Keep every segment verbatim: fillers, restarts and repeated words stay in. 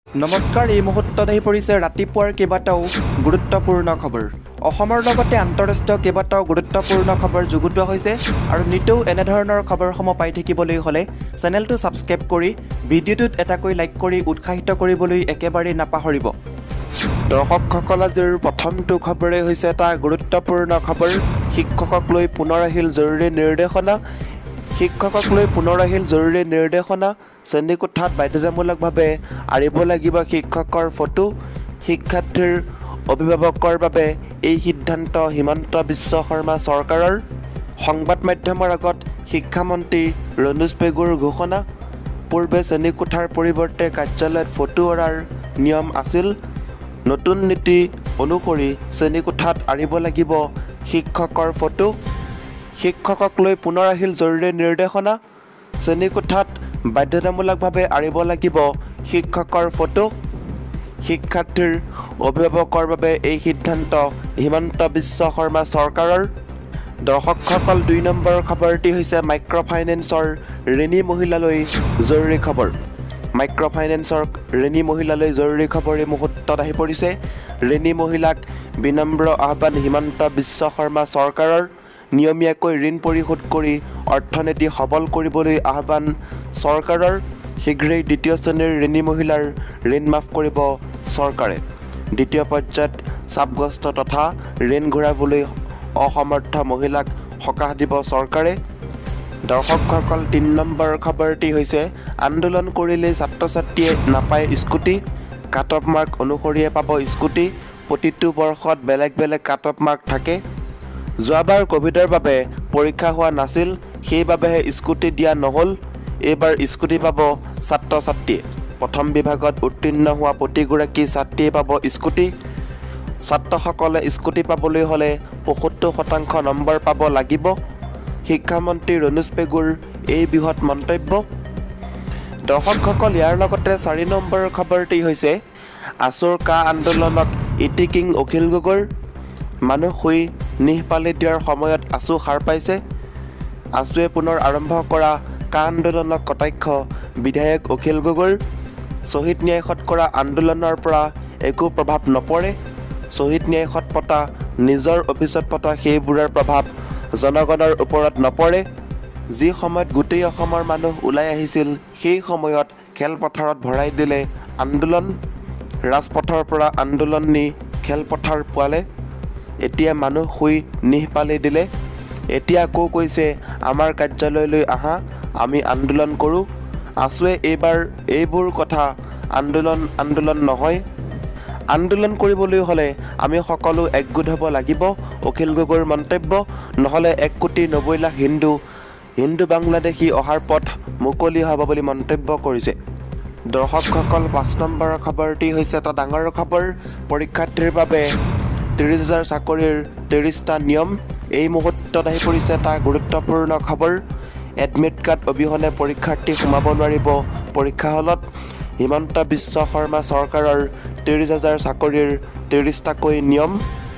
নমস্কাৰ, এই মুহূৰ্তত আহি পৰিছে ৰাতিপুৱাৰ কেইবাটাও গুৰুত্বপূৰ্ণ খবৰ। অসমৰ লগতে আন্তঃৰাষ্ট্ৰীয় কেইবাটাও গুৰুত্বপূৰ্ণ খবৰ যুগুতোৱা হৈছে আৰু নিতৌ এনেধৰণৰ খবৰসমূহ পাই থাকিবলৈ হ'লে চেনেলটো ছাবস্ক্ৰাইব কৰি ভিডিঅ'টোত এটাকৈ লাইক কৰি উৎসাহিত কৰিবলৈ একেবাৰে নাপাহৰিব। দৰ্শকসকল, আজিৰ প্ৰথমটো খবৰেই হৈছে এটা গুৰুত্বপূৰ্ণ খবৰ। শিক্ষকক লৈ পুনৰ আহিল জৰুৰী নিৰ্দেশনা। শিক্ষকক লৈ পুনৰ আহিল জৰুৰী নিৰ্দেশনা। শ্ৰেণীকোঠাত বাধ্যতামূলকভাৱে আঁৰিব লাগিব শিক্ষকৰ ফটো। শিক্ষাৰ্থীৰ অভিভাৱকৰ বাবে এই সিদ্ধান্ত হিমন্ত বিশ্ব শৰ্মা চৰকাৰৰ। সংবাদ মাধ্যমৰ আগত শিক্ষামন্ত্ৰী ৰণোজ পেগুৰ ঘোষণা। পূৰ্বে শ্ৰেণীকোঠাৰ পৰিৱৰ্তে কাৰ্যালয়ত ফটো অঁৰাৰ নিয়ম আছিল। নতুন নীতি অনুসৰি শ্ৰেণীকোঠাত আঁৰিব লাগিব শিক্ষকৰ ফটো। শিক্ষকক লৈ পুনৰ আহিল জৰুৰী নিৰ্দেশনা। শ্ৰেণীকোঠাত বাধ্যতামূলকভাৱে আঁৰিব লাগিব শিক্ষকৰ ফটো। শিক্ষাৰ্থীৰ অভিভাৱকৰ বাবে এই সিদ্ধান্ত হিমন্ত বিশ্ব শৰ্মা চৰকাৰৰ। দৰ্শকসকল, দুই নম্বৰ খবৰটি হৈছে মাইক্ৰ' ফাইনেন্সৰ ঋণী মহিলালৈ জৰুৰী খবৰ। মাইক্ৰ' ফাইনেন্সৰ ঋণী মহিলালৈ জৰুৰী খবৰ এই মুহূৰ্তত আহি পৰিছে। ঋণী মহিলাক বিনম্ৰ আহ্বান হিমন্ত বিশ্ব শৰ্মা চৰকাৰৰ। নিয়মীয়াকৈ ঋণ পৰিশোধ কৰি অৰ্থনীতি সবল কৰিবলৈ আহ্বান চৰকাৰৰ। শীঘ্ৰেই দ্বিতীয় শ্ৰেণীৰ ঋণী মহিলাৰ ঋণ মাফ কৰিব চৰকাৰে। দ্বিতীয় পৰ্যায়ত চাপগ্ৰস্ত তথা ঋণ ঘূৰাবলৈ অসমৰ্থ মহিলাক সকাহ দিব চৰকাৰে। দৰ্শকসকল, তিনি নম্বৰ খবৰটি হৈছে আন্দোলন কৰিলেই ছাত্ৰ ছাত্ৰীয়ে নাপায় স্কুটি। কাট অফ মাৰ্ক অনুসৰিয়ে পাব স্কুটি। প্ৰতিটো বৰ্ষত বেলেগ বেলেগ কাট অফ মাৰ্ক থাকে। যোৱাবাৰ ক'ভিডৰ বাবে পৰীক্ষা হোৱা নাছিল, সেইবাবেহে স্কুটি দিয়া নহ'ল। এইবাৰ স্কুটি পাব ছাত্ৰ ছাত্ৰীয়ে। প্ৰথম বিভাগত উত্তীৰ্ণ হোৱা প্ৰতিগৰাকী ছাত্ৰীয়ে পাব স্কুটি। ছাত্ৰসকলে স্কুটি পাবলৈ হ'লে পঁয়সত্তৰ শতাংশ নম্বৰ পাব লাগিব। শিক্ষামন্ত্ৰী ৰণোজ পেগুৰ এই বৃহৎ মন্তব্য। দৰ্শকসকল, ইয়াৰ লগতে চাৰি নম্বৰ খবৰটি হৈছে আছুৰ কা আন্দোলনক ইটিকিং অখিল গগৈৰ। মানুহ শুই নিঃপালি দিয়াৰ সময়ত আছু সাৰ পাইছে। আছুৱে পুনৰ আৰম্ভ কৰা কা আন্দোলনক কটাক্ষ বিধায়ক অখিল গগৈৰ। শ্বহীদ ন্যায়সত কৰা আন্দোলনৰ পৰা একো প্ৰভাৱ নপৰে। শ্বহীদ ন্যায়সত পতা নিজৰ অফিচত পতা সেইবোৰৰ প্ৰভাৱ জনগণৰ ওপৰত নপৰে। যি সময়ত গোটেই অসমৰ মানুহ ওলাই আহিছিল, সেই সময়ত খেলপথাৰত ভৰাই দিলে আন্দোলন। ৰাজপথৰ পৰা আন্দোলন নি খেলপথাৰ পোৱালে। এতিয়া মানুহ শুই নিঃপালি দিলে। এতিয়া আকৌ কৈছে আমাৰ কাৰ্যালয়লৈ আহা, আমি আন্দোলন কৰোঁ। আছুৱে এইবাৰ এইবোৰ কথা আন্দোলন আন্দোলন নহয়। আন্দোলন কৰিবলৈ হ'লে আমি সকলো একগোট হ'ব লাগিব, অখিল গগৈৰ মন্তব্য। নহ'লে এক কোটি নব্বৈ লাখ হিন্দু হিন্দু বাংলাদেশী অহাৰ পথ মুকলি হ'ব বুলি মন্তব্য কৰিছে। দৰ্শকসকল, পাঁচ নম্বৰ খবৰটি হৈছে এটা ডাঙৰ খবৰ। পৰীক্ষাৰ্থীৰ বাবে ত্ৰিছ হাজাৰ চাকৰিৰ ত্ৰিছটা নিয়ম। এই মুহূৰ্তত আহি পৰিছে এটা গুৰুত্বপূৰ্ণ খবৰ। এডমিট কাৰ্ড অবিহনে পৰীক্ষাৰ্থী সোমাব নোৱাৰিব পৰীক্ষা হলত। হিমন্ত বিশ্ব শৰ্মা চৰকাৰৰ ত্ৰিছ হাজাৰ চাকৰিৰ ত্ৰিছটাকৈ নিয়ম।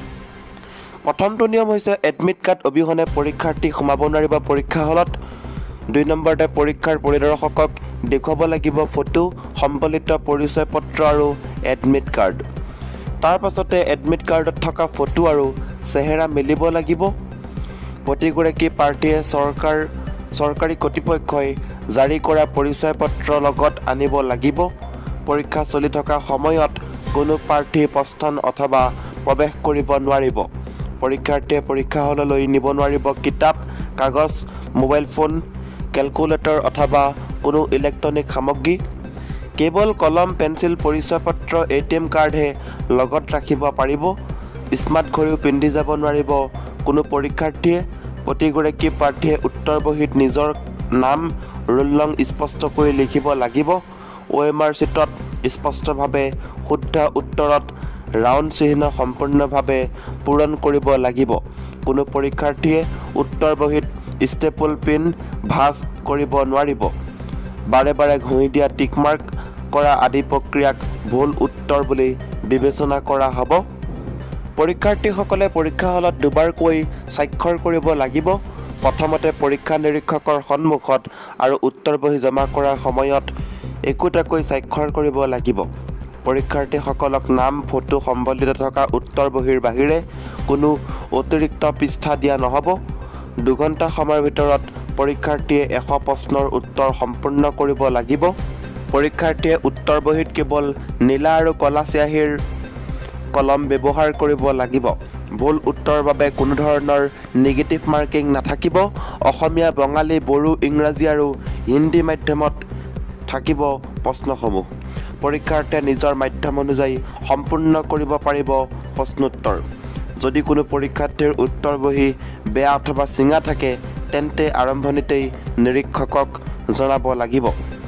প্ৰথমটো নিয়ম হৈছে এডমিট কাৰ্ড অবিহনে পৰীক্ষাৰ্থী সোমাব নোৱাৰিব পৰীক্ষা হলত। দুই নম্বৰতে পৰীক্ষাৰ পৰিদৰ্শকক দেখুৱাব লাগিব ফটো, সম্বলিত পৰিচয় পত্ৰ আৰু এডমিট কাৰ্ড। তাৰ পাছতে এডমিট কাৰ্ডত থকা ফটো আৰু চেহেৰা মিলিব লাগিব। প্ৰতিগৰাকী প্ৰাৰ্থীয়ে চৰকাৰ চৰকাৰী কৰ্তৃপক্ষই জাৰি কৰা পৰিচয় পত্ৰ লগত আনিব লাগিব। পৰীক্ষা চলি থকা সময়ত কোনো প্ৰাৰ্থী প্ৰস্থান অথবা প্ৰৱেশ কৰিব নোৱাৰিব। পৰীক্ষাৰ্থীয়ে পৰীক্ষা হললৈ নিব নোৱাৰিব কিতাপ, কাগজ, মোবাইল ফোন, কেলকুলেটৰ অথবা কোনো ইলেক্ট্ৰনিক সামগ্ৰী। কেৱল কলম, পেঞ্চিল, পৰিচয় পত্ৰ, এ টি এম কাৰ্ডহে লগত ৰাখিব পাৰিব। স্মাৰ্ট ঘড়ীও পিন্ধি যাব নোৱাৰিব কোনো পৰীক্ষাৰ্থীয়ে। প্ৰতিগৰাকী প্ৰাৰ্থীয়ে উত্তৰ বহীত নিজৰ নাম, ৰোল নং স্পষ্টকৈ লিখিব লাগিব। অ' এম আৰ চিটত স্পষ্টভাৱে শুদ্ধ উত্তৰত ৰাউণ্ড চিহ্ন সম্পূৰ্ণভাৱে পূৰণ কৰিব লাগিব। কোনো পৰীক্ষাৰ্থীয়ে উত্তৰ বহীত ষ্টেপল পিন ভাঁজ কৰিব নোৱাৰিব। বাৰে বাৰে ঘঁহি দিয়া টিকমাৰ্ক কৰা আদি প্ৰক্ৰিয়াক ভুল উত্তৰ বুলি বিবেচনা কৰা হ'ব। পৰীক্ষাৰ্থীসকলে পৰীক্ষা হলত দুবাৰকৈ স্বাক্ষৰ কৰিব লাগিব। প্ৰথমতে পৰীক্ষা নিৰীক্ষকৰ সন্মুখত আৰু উত্তৰ বহী জমা কৰাৰ সময়ত একোটাকৈ স্বাক্ষৰ কৰিব লাগিব। পৰীক্ষাৰ্থীসকলক নাম ফটো সম্বলিত থকা উত্তৰ বহীৰ বাহিৰে কোনো অতিৰিক্ত পৃষ্ঠা দিয়া নহ'ব। দুঘণ্টা সময়ৰ ভিতৰত পৰীক্ষাৰ্থীয়ে এশ প্ৰশ্নৰ উত্তৰ সম্পূৰ্ণ কৰিব লাগিব। পৰীক্ষাৰ্থীয়ে উত্তৰ বহীত কেৱল নীলা আৰু ক'লা চিয়াহীৰ কলম ব্যৱহাৰ কৰিব লাগিব। ভুল উত্তৰৰ বাবে কোনো ধৰণৰ নিগেটিভ মাৰ্কিং নাথাকিব। অসমীয়া, বঙালী, বড়ো, ইংৰাজী আৰু হিন্দী মাধ্যমত থাকিব প্ৰশ্নসমূহ। পৰীক্ষাৰ্থীয়ে নিজৰ মাধ্যম অনুযায়ী সম্পূৰ্ণ কৰিব পাৰিব প্ৰশ্নোত্তৰ। যদি কোনো পৰীক্ষাৰ্থীৰ উত্তৰ বহী বেয়া অথবা চিঙা থাকে তেন্তে আৰম্ভণিতেই নিৰীক্ষকক জনাব লাগিব।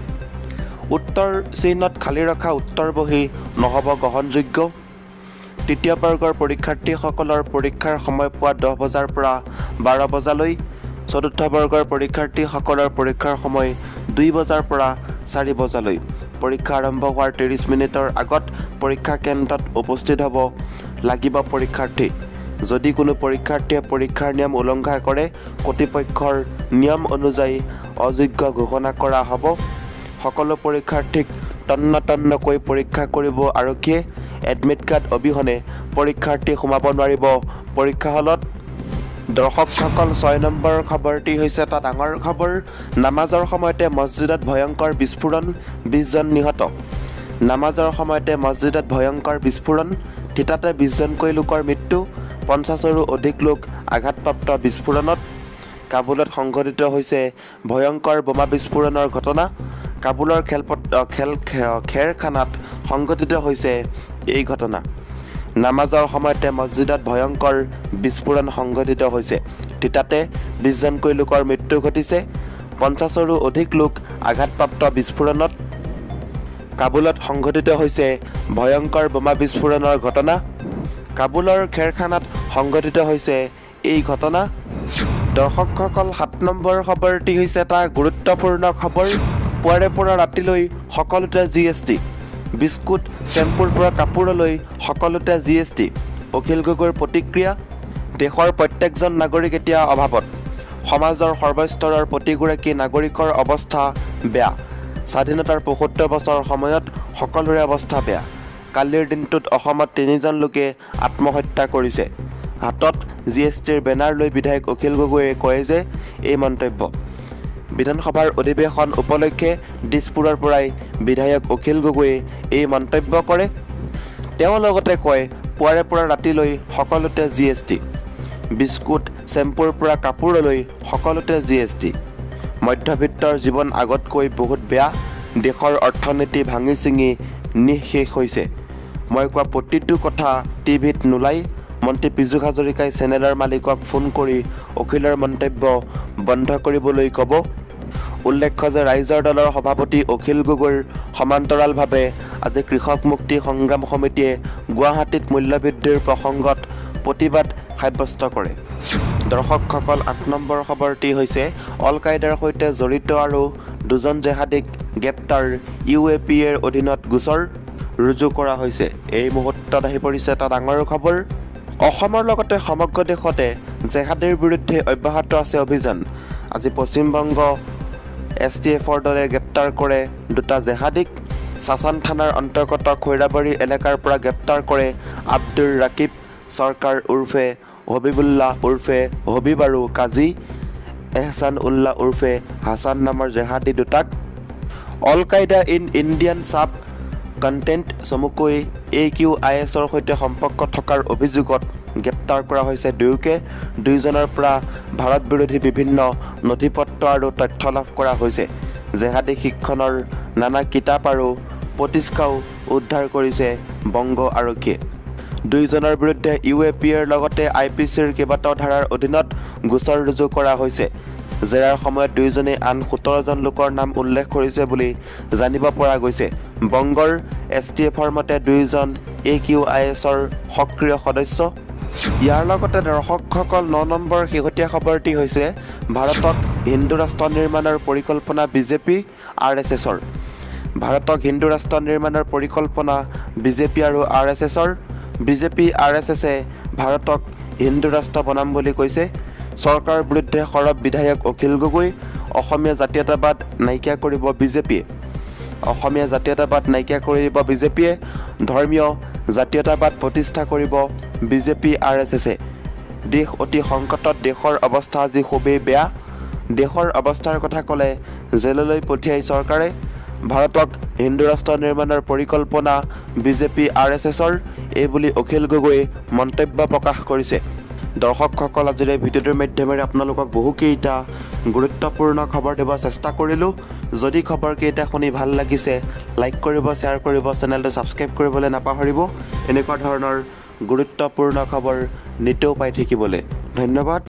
উত্তৰ চিহ্নত খালী ৰখা উত্তৰ বহী নহ'ব গ্ৰহণযোগ্য। তৃতীয় বৰ্গৰ পৰীক্ষাৰ্থীসকলৰ পৰীক্ষাৰ সময় পুৱা দহ বজাৰ পৰা বাৰ বজালৈ। চতুৰ্থ বৰ্গৰ পৰীক্ষাৰ্থীসকলৰ পৰীক্ষাৰ সময় দুই বজাৰ পৰা চাৰি বজালৈ। পৰীক্ষা আৰম্ভ হোৱাৰ ত্ৰিছ মিনিটৰ আগত পৰীক্ষা কেন্দ্ৰত উপস্থিত হ'ব লাগিব পৰীক্ষাৰ্থী। যদি কোনো পৰীক্ষাৰ্থীয়ে পৰীক্ষাৰ নিয়ম উলংঘা কৰে কৰ্তৃপক্ষৰ নিয়ম অনুযায়ী অযোগ্য ঘোষণা কৰা হ'ব। সকলো পৰীক্ষাৰ্থীক তন্ন তন্নকৈ পৰীক্ষা কৰিব আৰক্ষীয়ে। এডমিট কাৰ্ড অবিহনে পৰীক্ষাৰ্থী সোমাব নোৱাৰিব পৰীক্ষা হলত। দৰ্শকসকল, ছয় নম্বৰ খবৰটি হৈছে এটা ডাঙৰ খবৰ। নামাজৰ সময়তে মছজিদত ভয়ংকৰ বিস্ফোৰণ, বিছজন নিহত। নামাজৰ সময়তে মছজিদত ভয়ংকৰ বিস্ফোৰণ, থিতাতে বিছজনকৈ লোকৰ মৃত্যু, পঞ্চাছৰো অধিক লোক আঘাতপ্ৰাপ্ত বিস্ফোৰণত। কাবুলত সংঘটিত হৈছে ভয়ংকৰ বোমা বিস্ফোৰণৰ ঘটনা। কাবুলৰ খেলপট খেল খেৰখানাত সংঘটিত হৈছে এই ঘটনা। নামাজৰ সময়তে মছজিদত ভয়ংকৰ বিস্ফোৰণ সংঘটিত হৈছে। থিতাতে বিছজনকৈ লোকৰ মৃত্যু ঘটিছে, পঞ্চাছৰো অধিক লোক আঘাতপ্ৰাপ্ত বিস্ফোৰণত। কাবুলত সংঘটিত হৈছে ভয়ংকৰ বোমা বিস্ফোৰণৰ ঘটনা। কাবুলৰ খেৰখানাত সংঘটিত হৈছে এই ঘটনা। দৰ্শকসকল, সাত নম্বৰ খবৰটি হৈছে এটা গুৰুত্বপূৰ্ণ খবৰ। পুৱাৰে পৰা ৰাতিলৈ সকলোতে জি এছ টি। বিস্কুট, চেম্পুৰ পৰা কাপোৰলৈ সকলোতে জি এছ টি। অখিল গগৈৰ প্ৰতিক্ৰিয়া। দেশৰ প্ৰত্যেকজন নাগৰিক এতিয়া অভাৱত। সমাজৰ সৰ্বস্তৰৰ প্ৰতিগৰাকী নাগৰিকৰ অৱস্থা বেয়া। স্বাধীনতাৰ পঁয়সত্তৰ বছৰ সময়ত সকলোৰে অৱস্থা বেয়া। কালিৰ দিনটোত অসমত তিনিজন লোকে আত্মহত্যা কৰিছে। হাতত জি এছ টিৰ বেনাৰ লৈ বিধায়ক অখিল গগৈয়ে কয় যে এই মন্তব্য। বিধানসভাৰ অধিৱেশন উপলক্ষে দিছপুৰৰ পৰাই বিধায়ক অখিল গগৈয়ে এই মন্তব্য কৰে। তেওঁ লগতে কয়, পুৱাৰে পৰা ৰাতিলৈ সকলোতে জি এছ টি। বিস্কুট, চেম্পুৰ পৰা কাপোৰলৈ সকলোতে জি এছ টি। মধ্যবিত্তৰ জীৱন আগতকৈ বহুত বেয়া। দেশৰ অৰ্থনীতি ভাঙি ছিঙি নিঃশেষ হৈছে। মই কোৱা প্ৰতিটো কথা টিভিত নোলাই। মন্ত্ৰী পীযুষ হাজৰিকাই চেনেলৰ মালিকক ফোন কৰি অখিলৰ মন্তব্য বন্ধ কৰিবলৈ ক'ব। উল্লেখ্য যে ৰাইজৰ দলৰ সভাপতি অখিল গগৈৰ সমান্তৰালভাৱে আজি কৃষক মুক্তি সংগ্ৰাম সমিতিয়ে গুৱাহাটীত মূল্যবৃদ্ধিৰ প্ৰসংগত প্ৰতিবাদ সাব্যস্ত কৰে। দৰ্শকসকল, আঠ নম্বৰ খবৰটি হৈছে অল কায়দাৰ সৈতে জড়িত আৰু দুজন জেহাদীক গ্ৰেপ্তাৰ। ইউ এ পি এৰ অধীনত গোচৰ ৰুজু কৰা হৈছে। এই মুহূৰ্তত আহি পৰিছে এটা ডাঙৰ খবৰ। অসমৰ লগতে সমগ্ৰ দেশতে জেহাদীৰ বিৰুদ্ধে অব্যাহত আছে অভিযান। আজি পশ্চিমবংগ এছ টি এফৰ দলে গ্ৰেপ্তাৰ কৰে দুটা জেহাদীক। চাচান থানাৰ অন্তৰ্গত খৈৰাবাৰী এলেকাৰ পৰা গ্ৰেপ্তাৰ কৰে আব্দুৰ ৰাকিব চৰকাৰ উৰ্ফে হবিবুল্লাহ উৰ্ফে হবিব আৰু কাজী এহছান উল্লাহ উৰ্ফে হাছান নামৰ জেহাদী দুটাক। অল কায়দা ইন ইণ্ডিয়ান চাব কণ্টেণ্ট চমুকৈ এ কিউ আই এছৰ সৈতে সম্পৰ্ক থকাৰ অভিযোগত গ্ৰেপ্তাৰ কৰা হৈছে দুয়োকে। দুয়োজনৰ পৰা ভাৰত বিৰোধী বিভিন্ন নথি পত্ৰ আৰু তথ্য লাভ কৰা হৈছে। জেহাদী শিক্ষণৰ নানা কিতাপ আৰু পত্ৰিকাও উদ্ধাৰ কৰিছে বংগ আৰক্ষীয়ে। দুয়োজনৰ বিৰুদ্ধে ইউ এ পি এৰ লগতে আই পি চিৰ কেইবাটাও ধাৰাৰ অধীনত গোচৰ ৰুজু কৰা হৈছে। জেৰাৰ সময়ত দুয়োজনে আন সোতৰজন লোকৰ নাম উল্লেখ কৰিছে বুলি জানিব পৰা গৈছে। বংগৰ এছ টি এফৰ মতে দুয়োজন এ কিউ আই এছৰ সক্ৰিয় সদস্য। ইয়াৰ লগতে দৰ্শকসকল, ন নম্বৰ শেহতীয়া খবৰটি হৈছে ভাৰতক হিন্দু ৰাষ্ট্ৰ নিৰ্মাণৰ পৰিকল্পনা বিজেপি আৰ এছ এছৰ। ভাৰতক হিন্দু ৰাষ্ট্ৰ নিৰ্মাণৰ পৰিকল্পনা বিজেপি আৰু আৰ এছ এছৰ। বিজেপি আৰ এছ এছে ভাৰতক হিন্দু ৰাষ্ট্ৰ বনাম বুলি কৈছে। চৰকাৰৰ বিৰুদ্ধে সৰব বিধায়ক অখিল গগৈ। অসমীয়া জাতীয়তাবাদ নাইকিয়া কৰিব বিজেপিয়ে। অসমীয়া জাতীয়তাবাদ নাইকিয়া কৰি দিব বিজেপিয়ে ধৰ্মীয় জাতীয়তাবাদ প্ৰতিষ্ঠা কৰিব বিজেপি আৰ এছ এছে দেশ অতি সংকটত দেশৰ অৱস্থা আজি খুবেই বেয়া দেশৰ অৱস্থাৰ কথা ক'লে জেললৈ পঠিয়াই চৰকাৰে ভাৰতক হিন্দু ৰাষ্ট্ৰ নিৰ্মাণৰ পৰিকল্পনা বিজেপি আৰ এছ এছৰ এই বুলি অখিল গগৈয়ে মন্তব্য প্ৰকাশ কৰিছে দৰ্শকসকল আজিৰ এই ভিডিঅ'টোৰ মাধ্যমেৰে আপোনালোকক বহুকেইটা গুৰুত্বপূৰ্ণ খবৰ দিব চেষ্টা কৰিলোঁ যদি খবৰকেইটা শুনি ভাল লাগিছে লাইক কৰিব শ্বেয়াৰ কৰিব চেনেলটো ছাবস্ক্ৰাইব কৰিবলৈ নাপাহৰিব এনেকুৱা ধৰণৰ গুৰুত্বপূৰ্ণ খবৰ নিতৌ পাই থাকিবলৈ ধন্যবাদ।